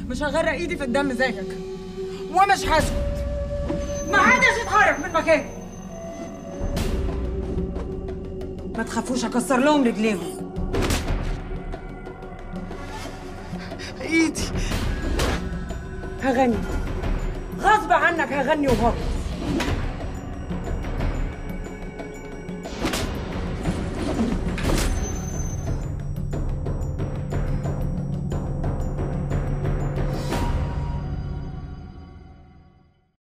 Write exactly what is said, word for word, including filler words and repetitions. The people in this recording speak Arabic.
مش هغرق ايدي في الدم زيك، ومش هسكت. ما حدش يتحرك من مكانه. ما تخافوش هكسر لهم رجليهم. ايدي. هغني غصب عنك، هغني وهرقص.